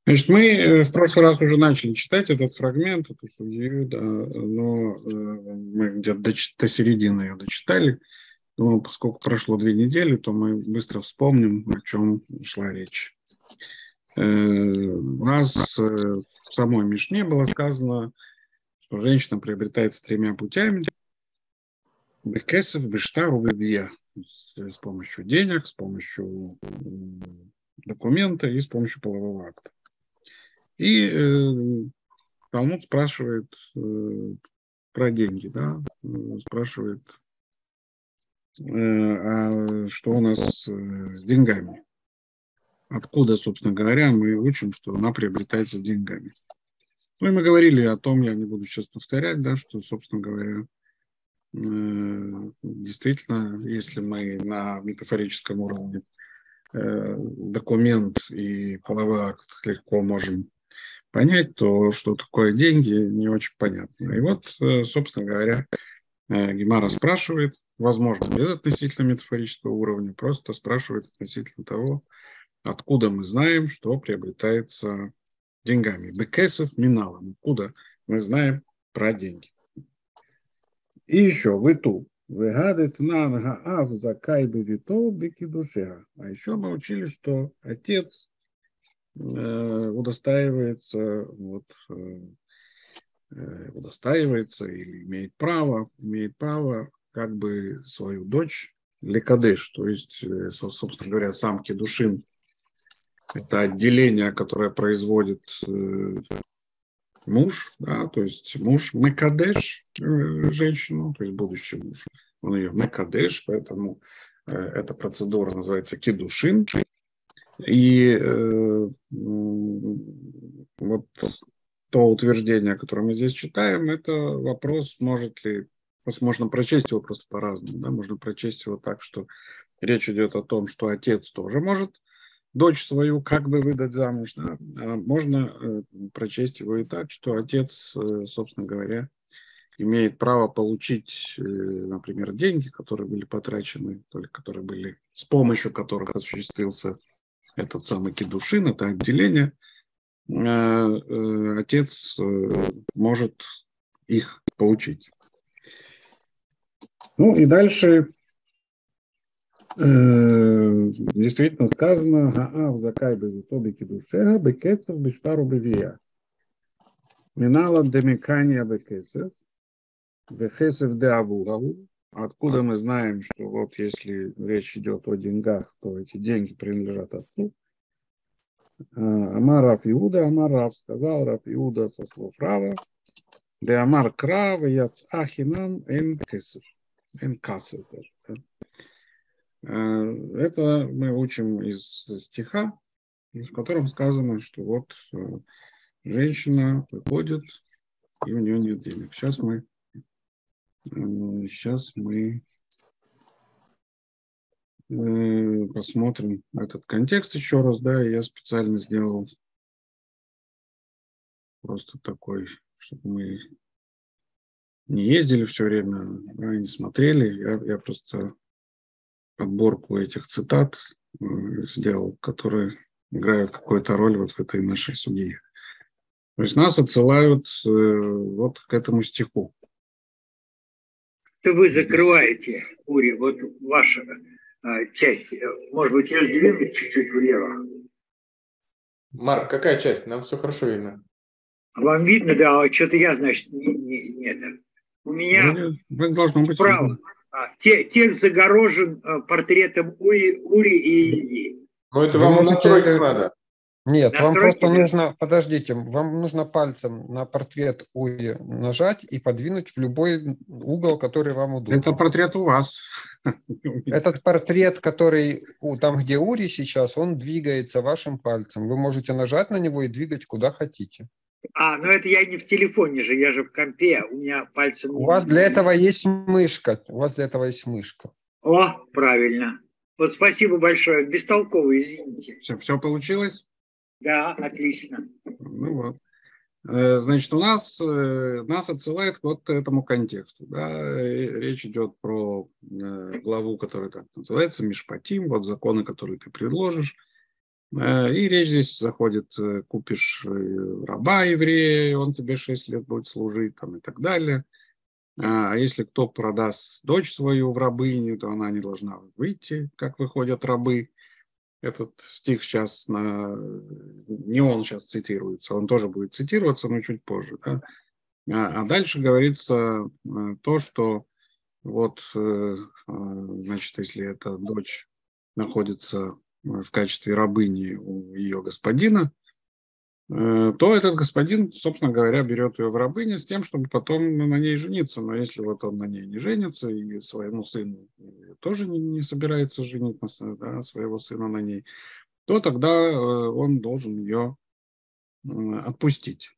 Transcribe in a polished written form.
Значит, мы в прошлый раз уже начали читать этот фрагмент, эту судью, да, но мы где-то до середины ее дочитали. Но поскольку прошло 2 недели, то мы быстро вспомним, о чем шла речь. У нас в самой Мишне было сказано, что женщина приобретается 3 путями: бекесов, бештару, бебия. С помощью денег, с помощью документа и с помощью полового акта. И Талмуд спрашивает про деньги, да, спрашивает, а что у нас с деньгами? Откуда, собственно говоря, мы учим, что она приобретается деньгами? Ну, и мы говорили о том, я не буду сейчас повторять, да, что, собственно говоря, действительно, если мы на метафорическом уровне документ и половой акт легко можем понять, то что такое деньги, не очень понятно. И вот, собственно говоря, Гемара спрашивает, возможно, без относительно метафорического уровня, просто спрашивает относительно того, откуда мы знаем, что приобретается деньгами. Бекесов миналом. Откуда мы знаем про деньги. И еще, в иту. А еще мы учили, что отец удостаивается или имеет право как бы свою дочь лекадеш, то есть, собственно говоря, сам кидушин. Это отделение, которое производит муж, да, то есть муж мекадеш женщину, то есть будущий муж, он ее мекадеш, поэтому эта процедура называется кидушин. И вот то утверждение, которое мы здесь читаем, это вопрос, можно прочесть его просто по-разному, да, можно прочесть его так, что речь идет о том, что отец тоже может дочь свою как бы выдать замуж, да, а можно прочесть его и так, что отец, собственно говоря, имеет право получить, например, деньги, которые были потрачены, с помощью которых осуществился этот самый кидушин, это отделение, отец может их получить. Ну и дальше действительно сказано: Гаав закай безутоби кидушега бекецев бештару бевия. Минала демикания бекецев бехесев де авугаву. Откуда мы знаем, что вот если речь идет о деньгах, то эти деньги принадлежат отцу? Амар Рав Иуда, Амар Рав, сказал Рав Иуда со слов Рава: де Амар Крав, яцахинам эн кесев, эн касев. Это мы учим из стиха, в котором сказано, что вот женщина выходит, и у нее нет денег. Сейчас мы посмотрим этот контекст еще раз, да, я специально сделал просто такой, чтобы мы не ездили все время, да, не смотрели, я просто подборку этих цитат сделал, которые играют какую-то роль вот в этой нашей судье. То есть нас отсылают вот к этому стиху. Что вы закрываете, Ури, вот ваша часть, может быть, я двину чуть-чуть влево. Марк, какая часть? Нам все хорошо видно. Вам видно, да, а что-то я, значит, нет. У меня должно быть справа. видно. Текст загорожен портретом Ури и Ильи. Ну, это вам настройку надо. Нет, Настройки, вам просто да? нужно, подождите, вам нужно пальцем на портрет Ури нажать и подвинуть в любой угол, который вам удобен. Это портрет у вас. Этот портрет, который там, где Ури сейчас, он двигается вашим пальцем. Вы можете нажать на него и двигать куда хотите. Ну это я не в телефоне же, я же в компе, у меня пальцем... У вас для этого есть мышка. О, правильно. Вот спасибо большое. Бестолково, извините. Все получилось? Да, отлично. Ну вот. Значит, нас отсылает вот к этому контексту. Да? Речь идет про главу, которая так называется, Мишпатим, вот законы, которые ты предложишь. И речь здесь заходит, купишь раба еврея, он тебе 6 лет будет служить, там, и так далее. А если кто продаст дочь свою в рабыню, то она не должна выйти, как выходят рабы. Этот стих сейчас, не он сейчас цитируется, он тоже будет цитироваться, но чуть позже. Да? А дальше говорится то, что вот, значит, если эта дочь находится в качестве рабыни у ее господина, то этот господин, собственно говоря, берет ее в рабыню с тем, чтобы потом на ней жениться. Но если вот он на ней не женится и своему сыну тоже не собирается женить, да, своего сына на ней, то тогда он должен ее отпустить.